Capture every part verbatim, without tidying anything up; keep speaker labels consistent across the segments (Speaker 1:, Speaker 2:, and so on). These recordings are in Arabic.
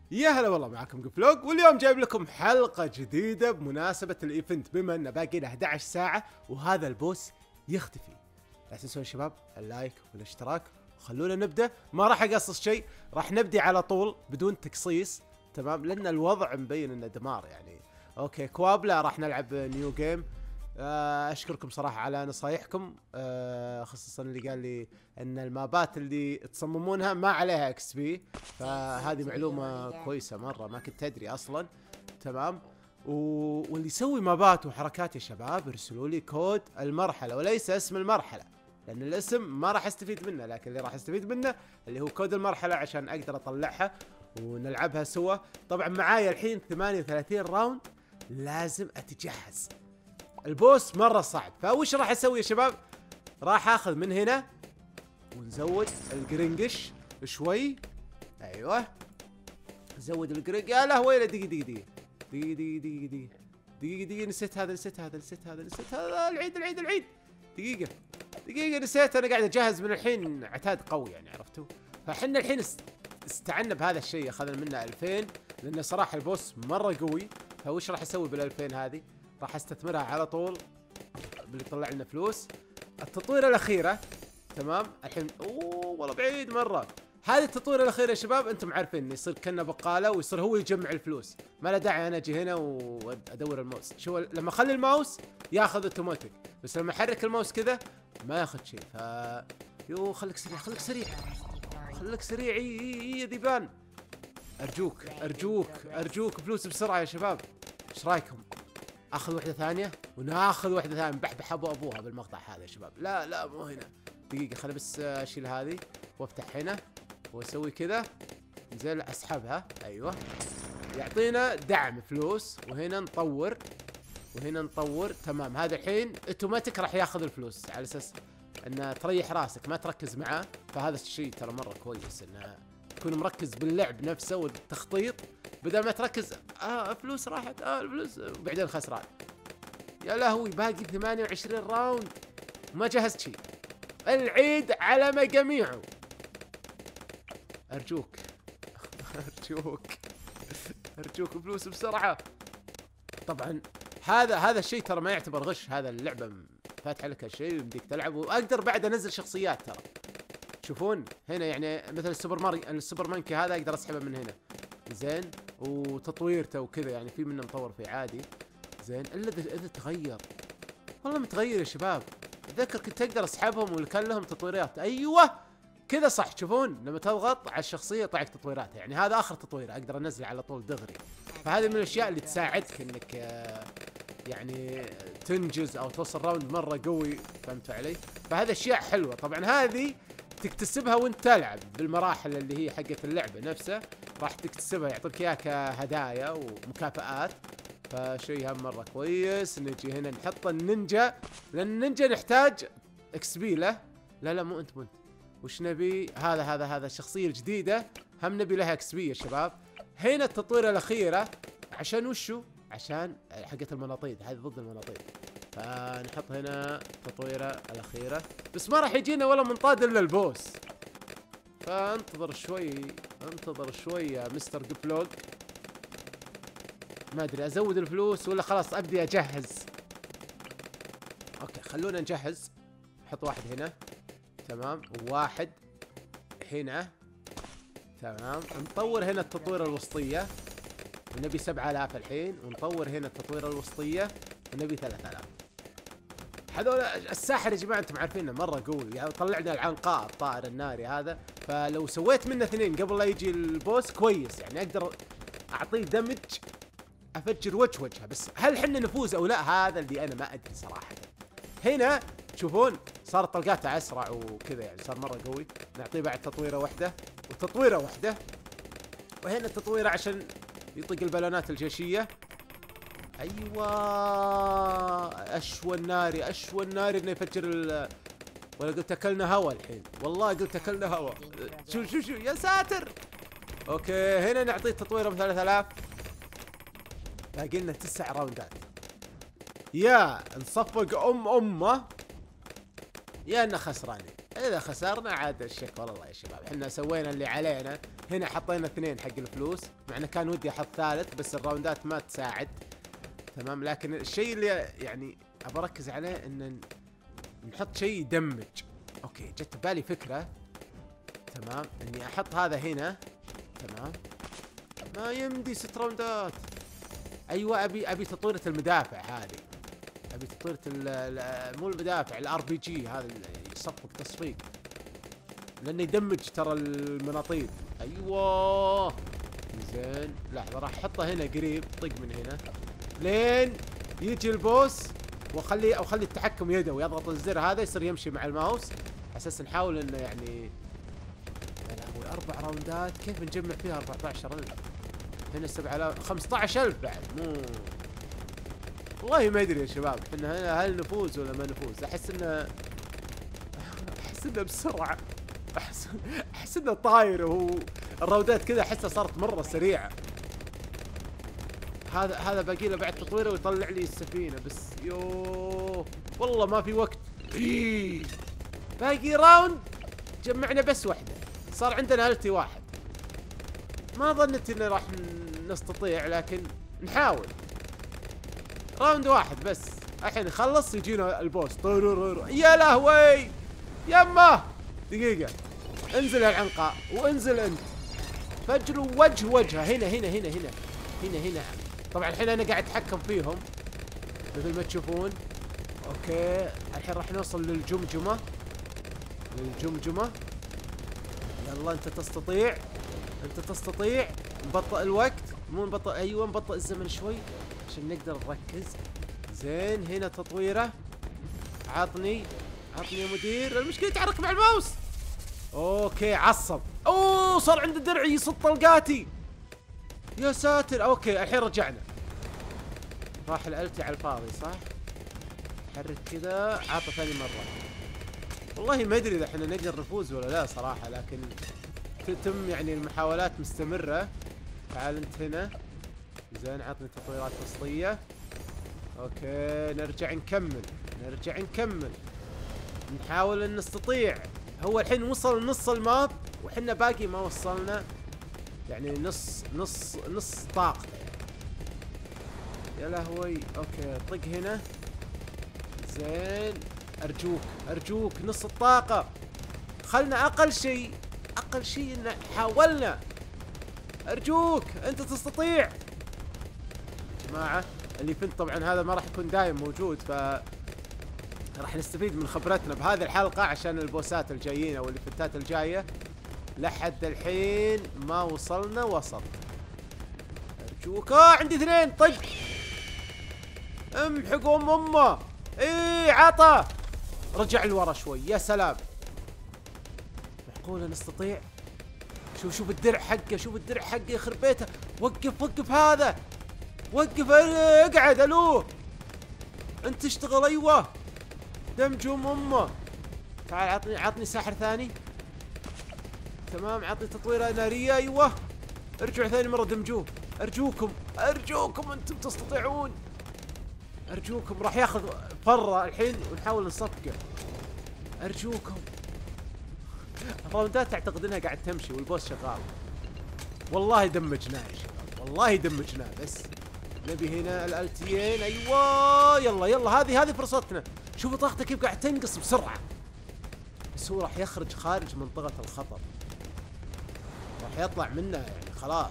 Speaker 1: يا هلا والله، معاكم قفلوق، واليوم جايب لكم حلقة جديدة بمناسبة الايفنت، بما انه باقي له احد عشر ساعة وهذا البوس يختفي. لا تنسون يا شباب اللايك والاشتراك، وخلونا نبدأ. ما راح اقصص شيء، راح نبدي على طول بدون تقصيص، تمام؟ لان الوضع مبين انه دمار يعني. اوكي كوابلا، راح نلعب نيو جيم. اشكركم صراحه على نصايحكم، أه خصوصا اللي قال لي ان المابات اللي تصممونها ما عليها اكس بي، فهذه معلومه كويسه مره، ما كنت ادري اصلا. تمام. و... واللي يسوي مابات وحركات يا شباب ارسلوا لي كود المرحله وليس اسم المرحله، لان الاسم ما راح استفيد منه، لكن اللي راح استفيد منه اللي هو كود المرحله عشان اقدر اطلعها ونلعبها سوا. طبعا معايا الحين ثمانية وثلاثين راوند، لازم اتجهز. البوس مرة صعب، فوش راح اسوي يا شباب؟ راح اخذ من هنا ونزود القرنقش شوي. ايوه نزود القرنقش. يا لا ويلي، دقيقة دقيقة دقيقة دقيقة دقيقة دقيقة دقيقة دقيقة نسيت هذا نسيت هذا نسيت هذا نسيت هذا العيد العيد العيد دقيقة دقيقة نسيت. انا قاعد اجهز من الحين عتاد قوي يعني، عرفتوا؟ فاحنا الحين استعنا بهذا الشيء، اخذنا منه ألفين، لان صراحة البوس مرة قوي. فوش راح اسوي بالألفين هذه؟ راح استثمرها على طول باللي يطلع لنا فلوس. التطويره الاخيره، تمام؟ الحين اوه والله بعيد مره. هذه التطويره الاخيره يا شباب انتم عارفين يصير كنا بقاله ويصير هو يجمع الفلوس، ما له داعي انا اجي هنا وادور الماوس. شو لما اخلي الماوس ياخذ اوتوماتيك، بس لما احرك الماوس كذا ما ياخذ شيء. ف يو خليك سريع خليك سريع خليك سريع. اي اي ذيبان، ارجوك ارجوك ارجوك فلوس بسرعه يا شباب. ايش رايكم؟ اخذ واحده ثانيه وناخذ واحده ثانيه، نبحبح ابو ابوها بالمقطع هذا يا شباب. لا لا مو هنا، دقيقه خليني بس اشيل هذه وافتح هنا واسوي كذا، زين اسحبها. ايوه يعطينا دعم فلوس، وهنا نطور وهنا نطور. تمام، هذا الحين اوتوماتيك راح ياخذ الفلوس على اساس انه تريح راسك ما تركز معاه. فهذا الشيء ترى مره كويس، انه تكون مركز باللعب نفسه والتخطيط، بدل ما تركز اه فلوس راحت اه الفلوس وبعدين خسران. يا لهوي باقي ثمانية وعشرين راوند ما جهزت شيء. العيد على مجاميعه، ارجوك ارجوك ارجوك فلوس بسرعه. طبعا هذا هذا الشيء ترى ما يعتبر غش، هذا اللعبه فاتحه لك هالشيء ويمديك تلعب، واقدر بعد انزل شخصيات ترى. تشوفون هنا يعني مثل السوبر ماري السوبر مانكي هذا اقدر اسحبه من هنا، زين، وتطويرته وكذا يعني، في منه مطور فيه عادي، زين. الا اذا تغير، والله متغير يا شباب. اتذكر كنت اقدر اسحبهم وكان لهم تطويرات. ايوه كذا صح، تشوفون لما تضغط على الشخصيه يطلع لك تطويراتها، يعني هذا اخر تطوير اقدر انزله على طول دغري. فهذه من الاشياء اللي تساعدك انك يعني تنجز او توصل راوند مره قوي، فهمتوا علي؟ فهذا اشياء حلوه. طبعا هذه تكتسبها وانت تلعب بالمراحل اللي هي حقت اللعبه نفسها، راح تكتسبها يعطيك اياها كهدايا ومكافآت. فشيء هم مره كويس. نجي هنا نحط النينجا، لان النينجا نحتاج اكس بي له. لا لا مو انت مو انت وش نبي؟ هذا هذا هذا الشخصيه الجديده هم نبي لها اكس بي يا شباب. هنا التطويره الاخيره عشان وشو؟ عشان حقت المناطيد، هذه ضد المناطيد. فنحط هنا التطويره الاخيره، بس ما راح يجينا ولا منطاد الا البوس. فانتظر شوي انتظر شوي يا مستر قفلوق. ما ادري ازود الفلوس ولا خلاص ابدي اجهز. اوكي خلونا نجهز. نحط واحد هنا، تمام، وواحد هنا، تمام. نطور هنا التطويره الوسطيه ونبي سبعة آلاف الحين، ونطور هنا التطويره الوسطيه ونبي ثلاثة آلاف. هذول الساحر يا جماعه انتم عارفينه مره قوي يعني، طلعنا العنقاء الطائر الناري هذا. فلو سويت منه اثنين قبل لا يجي البوس كويس يعني، اقدر اعطيه دمج افجر وجه وجهه. بس هل حنا نفوز او لا؟ هذا اللي انا ما ادري صراحه. هنا تشوفون صارت طلقاته اسرع وكذا يعني، صار مره قوي. نعطيه بعد تطويره واحده وتطويره واحده، وهنا تطويره عشان يطق البالونات الجيشيه. ايوه اشوى الناري اشوى الناري انه يفجر ال ولا قلت اكلنا هوا الحين، والله قلت اكلنا هوا. شو شو شو يا ساتر. اوكي هنا نعطيه تطويره ب ثلاثة آلاف. باقي لنا تسع راوندات، يا نصفق ام امه يا انه خسرانين. اذا خسرنا عاد الشك والله يا شباب، احنا سوينا اللي علينا. هنا حطينا اثنين حق الفلوس، مع انه كان ودي احط ثالث بس الراوندات ما تساعد. تمام، لكن الشيء اللي يعني ابى اركز عليه ان نحط شيء يدمج. اوكي، جت ببالي فكره. تمام، اني احط هذا هنا. تمام، ما يمدي ست راوندات. ايوه، ابي ابي تطويره المدافع هذه. ابي تطويره مو المدافع، الار بي جي هذا اللي يصفق تصفيق، لانه يدمج ترى المناطيد. ايوه زين، لحظه راح احطه هنا قريب، طق من هنا لين يجي البوس، واخليه او خلي التحكم يدوي، يضغط الزر هذا يصير يمشي مع الماوس، على اساس نحاول انه يعني. يا لهوي، اربع راوندات كيف نجمع فيها أربعة عشر ألف؟ هنا سبعة آلاف، خمسة عشر ألف بعد. مو والله ما ادري يا شباب، احنا هنا هل نفوز ولا ما نفوز؟ احس انه احس انه بسرعه، احس احس انه طاير، وهو الراودات كذا احسها صارت مره سريعه. هذا هذا باقي له بعد تطويره ويطلع لي السفينه بس. يوه والله ما في وقت. إيه. باقي راوند، جمعنا بس واحده، صار عندنا التي واحد. ما ظنيت انه راح نستطيع، لكن نحاول. راوند واحد بس، الحين نخلص يجينا البوس. يا لهوي يمه، دقيقة، انزل يا العنقاء وانزل انت، فجروا وجه وجهه. هنا هنا هنا هنا هنا هنا. طبعا الحين انا قاعد اتحكم فيهم مثل ما تشوفون. اوكي، الحين راح نوصل للجمجمة. للجمجمة، يلا انت تستطيع، انت تستطيع. نبطئ الوقت، مو نبطئ، ايوه نبطئ الزمن شوي عشان نقدر نركز. زين، هنا تطويره. عطني عطني يا مدير، المشكلة يتحرك مع الماوس. اوكي، عصب. اوه، صار عنده درع يصد طلقاتي. يا ساتر. اوكي، الحين رجعنا. راح الالتي على الفاضي صح؟ حرك كذا، عطى ثاني مرة. والله ما ادري اذا احنا نقدر نفوز ولا لا صراحة، لكن تتم يعني المحاولات مستمرة. تعال انت هنا. زين، عطني تطويرات وسطية. اوكي، نرجع نكمل، نرجع نكمل، نحاول ان نستطيع. هو الحين وصل نص الماب وحنا باقي ما وصلنا، يعني نص نص نص طاقته يعني. يا لهوي. اوكي، طق هنا. زين، ارجوك ارجوك نص الطاقة، خلنا اقل شيء، اقل شيء ان حاولنا. ارجوك انت تستطيع. جماعة اللي فنت طبعا هذا ما راح يكون دايم موجود، ف راح نستفيد من خبرتنا بهذه الحلقة عشان البوسات الجايين او الفنتات الجاية. لحد الحين ما وصلنا وسط. ارجوك. اه عندي اثنين. طق. امحقوا ام امه. ايه، عطى. رجع لورا شوي. يا سلام. معقولة نستطيع؟ شوف شوف الدرع حقه، شوف الدرع حقه يخرب بيته. وقف وقف هذا، وقف. اقعد. الو، انت اشتغل. ايوه، دمجهم امه. تعال عطني عطني ساحر ثاني. تمام، عطني تطويره ناريه. ايوه، ارجعوا ثاني مره دمجوه. ارجوكم ارجوكم انتم تستطيعون. ارجوكم، راح ياخذ فره الحين ونحاول نصفقه. ارجوكم. الراوندات اعتقد انها قاعد تمشي والبوس شغال. والله دمجناه يا شباب، والله دمجناه. بس نبي هنا الالتيين. ايوه، يلا يلا، هذه هذه فرصتنا. شوفوا طاقته كيف قاعد تنقص بسرعه، بس هو راح يخرج خارج منطقه الخطر، راح يطلع منها يعني خلاص.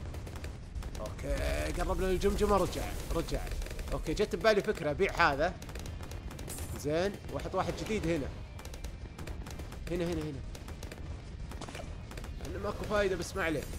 Speaker 1: اوكي، قربنا للجمجمه. رجع رجع. اوكي، جت ببالي فكره، ابيع هذا. زين، واحط واحد جديد هنا هنا هنا هنا. انا ماكو فايده بس ما عليه.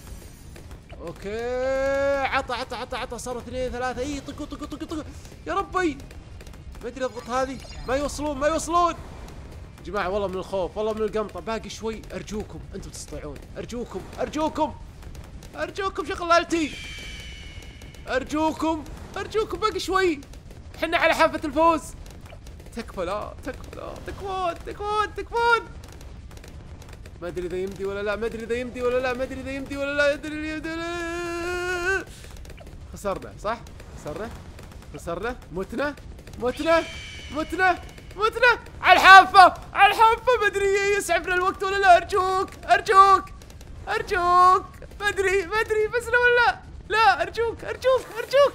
Speaker 1: اوكي، عطى عطى عطى عطى، صاروا اثنين ثلاثة. اي، طقوا طقوا طقوا طقوا. يا ربي، ما ادري اضغط هذه. ما يوصلون ما يوصلون يا جماعة، والله من الخوف، والله من القمطة. باقي شوي. ارجوكم انتم تستطيعون. ارجوكم ارجوكم ارجوكم، شغل التي. ارجوكم ارجوكم، باقي شوي. احنا على حافة الفوز. تكفى لا تكفى لا، تكفون تكفون تكفون. ما ادري اذا يمدي ولا لا، ما ادري اذا يمدي ولا لا، ما ادري اذا يمدي ولا لا، ادري يمدي ولا لا. خسرنا صح؟ خسرنا خسرنا. متنا متنا متنا. متنا على الحافة على الحافة. ما ادري يسعفنا الوقت ولا لا. ارجوك ارجوك ارجوك. ما ادري ما ادري فزنا ولا لا. ارجوك ارجوك ارجوك.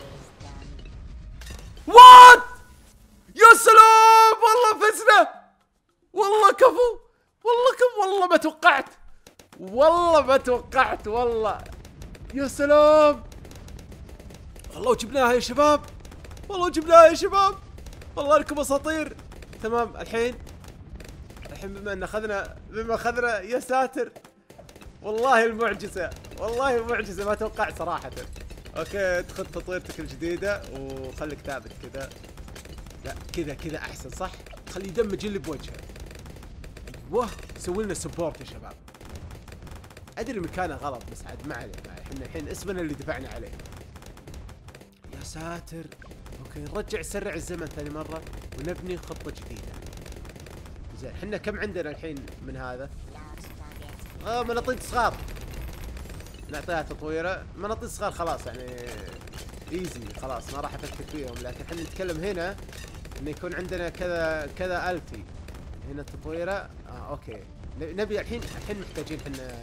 Speaker 1: وات يا سلام والله فزنا. والله كفو والله كفو. والله ما توقعت والله ما توقعت والله. يا سلام والله وجبناها يا شباب. والله وجبناها يا شباب. والله انكم اساطير. تمام الحين الحين بما ان اخذنا بما اخذنا يا ساتر. والله المعجزة والله المعجزة ما توقعت صراحة. اوكي ادخل تطويرتك الجديدة وخليك ثابت كذا. لا كذا كذا احسن صح. خليه يدمج اللي بوجهه. ايوه سوي لنا سبورت يا شباب. ادري مكانه غلط بس عاد ما عليه. احنا الحين اسمنا اللي دفعنا عليه. يا ساتر. اوكي نرجع نسرع الزمن ثاني مرة ونبني خطة جديدة. زين احنا كم عندنا الحين من هذا؟ اه مناطيد صغار. نعطيها تطويره. مناطيد صغار خلاص يعني ايزي خلاص ما راح افكر فيهم. لكن احنا نتكلم هنا انه يكون عندنا كذا كذا التي. هنا التطويره اه اوكي. نبي الحين الحين محتاجين احنا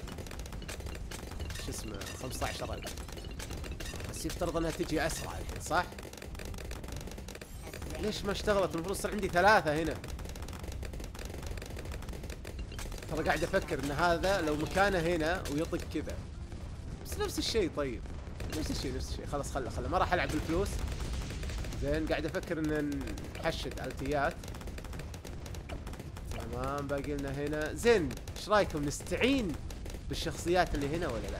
Speaker 1: شو اسمه خمسة عشر ألف. بس يفترض انها تجي اسرع الحين صح؟ ليش ما اشتغلت؟ المفروض يصير عندي ثلاثة هنا. ترى قاعد افكر ان هذا لو مكانه هنا ويطق كذا. بس نفس الشيء. طيب نفس الشيء نفس الشيء. خلاص خله خله ما راح العب بالفلوس. زين قاعد افكر ان نحشد التيات. تمام باقي لنا هنا. زين ايش رايكم نستعين بالشخصيات اللي هنا ولا لا؟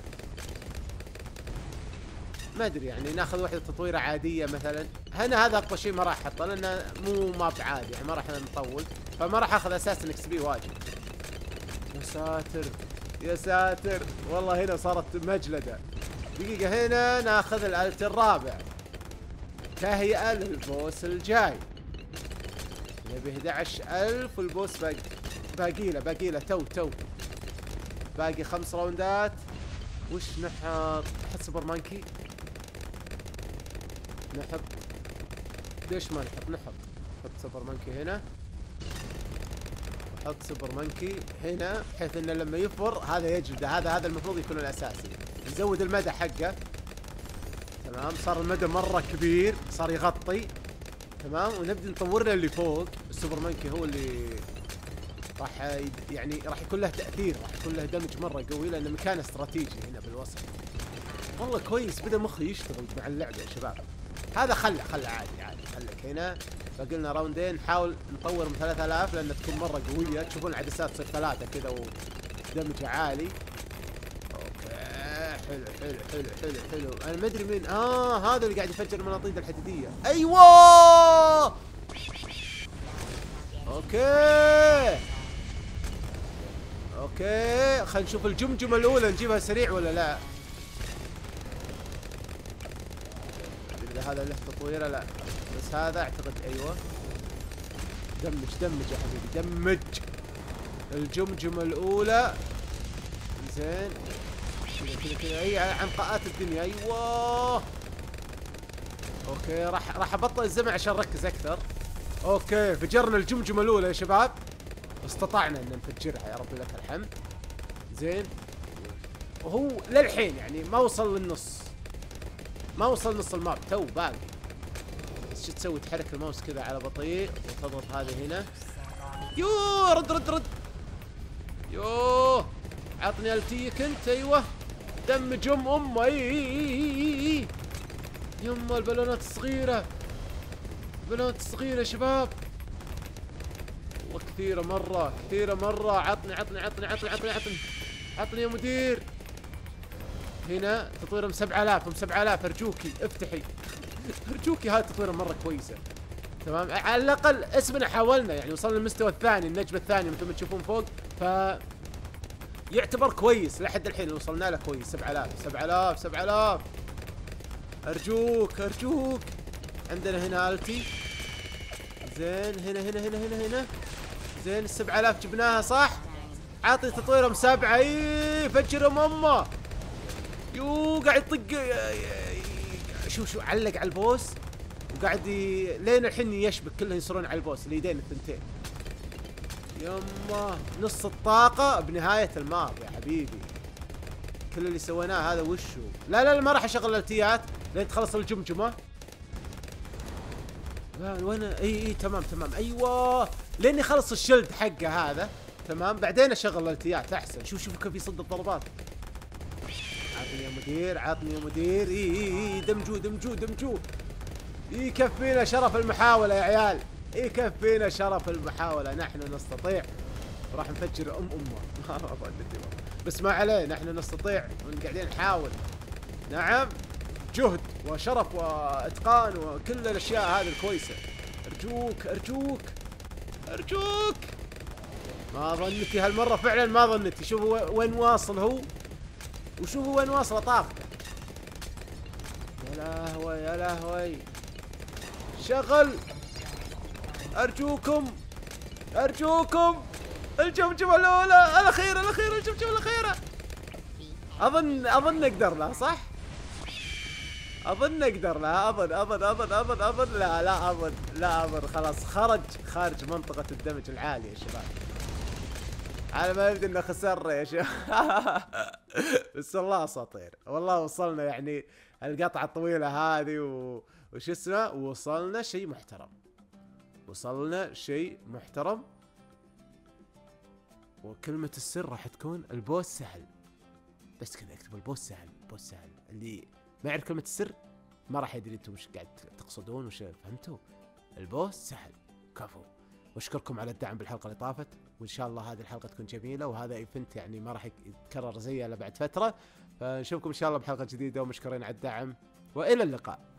Speaker 1: ما ادري يعني ناخذ واحده تطويره عاديه مثلا. هنا هذا اقوى شيء ما راح احطه لانه مو ماب عادي يعني ما راح نطول. فما راح اخذ اساسا اكس بي واجد. يا ساتر يا ساتر والله هنا صارت مجلده. دقيقه هنا ناخذ الالت الرابع تهيئه للبوس الجاي. نبي احد عشر ألف والبوس باقي باقي له باقي له تو تو باقي خمس راوندات. وش نحط؟ نحط سوبر مانكي. نحط ليش ما نحط؟ نحط نحط سوبر مانكي هنا. نحط سوبر مانكي هنا بحيث انه لما يفر هذا يجلد. هذا هذا المفروض يكون الاساسي. نزود المدى حقه. تمام صار المدى مره كبير صار يغطي. تمام ونبدا نطور له اللي فوق. السوبر مانكي هو اللي راح يعني راح يكون له تاثير. راح يكون له دمج مره قوي لانه مكان استراتيجي هنا بالوسط. والله كويس بدا مخي يشتغل مع اللعبه يا شباب. هذا خله خله عادي عادي. خلك هنا باقي لنا راوندين. نحاول نطور من ثلاثة آلاف لان تكون مره قويه. تشوفون العدسات تصير ثلاثه كذا ودمجها عالي. اوكي حلو حلو حلو حلو حلو. انا ما ادري مين. اه هذا اللي قاعد يفجر المناطيد الحديديه. ايوه اوكي اوكي خلينا نشوف الجمجمه الاولى نجيبها سريع ولا لا. اذا هذا له تطويره لا بس هذا اعتقد ايوه. دمج دمج يا حبيبي دمج الجمجمه الاولى. زين كذا كذا كذا اي عنقاءات الدنيا. ايوه اوكي راح راح ابطئ الزمن عشان نركز اكثر. اوكي فجرنا الجمجمه الاولى يا شباب. استطعنا ان نفجرها يا رب لك الحمد. زين وهو للحين يعني ما وصل للنص. ما وصل نص الماب تو باقي. بس شو تسوي؟ تحرك الماوس كذا على بطيء وتضغط هذه هنا. يوه رد رد رد. يوه عطني التيك انت. ايوه دمج ام امه. اي اي اي اي يما البالونات الصغيره. البالونات الصغيره يا شباب والله كثيره مره كثيره مره. عطني عطني عطني عطني عطني عطني عطني يا مدير. هنا تطوير ام سبعة آلاف ام سبعة آلاف ارجوكي افتحي ارجوكي. هاي تطويره مره كويسه. تمام على الاقل اسمنا حاولنا يعني وصلنا للمستوى الثاني النجمه الثانيه مثل ما تشوفون فوق. ف يعتبر كويس لحد الحين وصلنا له كويس. سبعة آلاف سبعة آلاف سبعة آلاف ارجوك ارجوك. عندنا هنا التي. زين هنا هنا هنا هنا هنا. زين ال سبعة آلاف جبناها صح. عاطي تطويرهم سبعة. اي فجرهم امه. يو قاعد يطق. شوف شو علق على البوس وقاعد ي... لين الحين يشبك كلهم يصيرون على البوس اليدين الثنتين. يما نص الطاقة بنهاية الماب يا حبيبي. كل اللي سويناه هذا وشو؟ لا لا, لا ما راح اشغل الالتيات لين تخلص الجمجمة. لا وين؟ اي اي تمام تمام ايوه لين يخلص الشلد حقه هذا تمام، بعدين اشغل الالتيات احسن. شوف شوف كيف يصد الضربات. عطني يا مدير عطني يا مدير. اي اي اي دمجوا دمجوا دمجوا. يكفينا شرف المحاولة يا عيال، يكفينا شرف المحاولة. نحن نستطيع. راح نفجر ام امه ما ظنيت بس ما عليه، نحن نستطيع وقاعدين نحاول. نعم جهد وشرف واتقان وكل الاشياء هذه الكويسة. ارجوك ارجوك ارجوك. ما ظنيتي هالمرة فعلا ما ظنيتي. شوفوا وين واصل هو وشوفوا وين واصلة طاقته. يا لهوي يا لهوي. شغل ارجوكم ارجوكم. الجمجمة الاولى الاخيرة الاخيرة الجمجمة الاخيرة. اظن اظن نقدر له صح؟ اظن نقدر له اظن اظن اظن اظن اظن لا لا اظن لا اظن خلاص خرج خارج منطقة الدمج العالي يا شباب. على ما يبدو انه خسرنا يا شباب. بس والله اساطير والله. وصلنا يعني القطعة الطويلة هذه و... وش اسمه، وصلنا شيء محترم. وصلنا شيء محترم. وكلمة السر راح تكون البوس سهل. بس كذا اكتب البوس سهل. بوس سهل. اللي ما يعرف كلمة السر ما راح يدري انتم وش قاعد تقصدون وش فهمتوا. البوس سهل. كفو. واشكركم على الدعم بالحلقة اللي طافت، وان شاء الله هذه الحلقة تكون جميلة، وهذا ايفنت يعني ما راح يتكرر زيه الا بعد فترة. فنشوفكم ان شاء الله بحلقة جديدة، ومشكورين على الدعم والى اللقاء.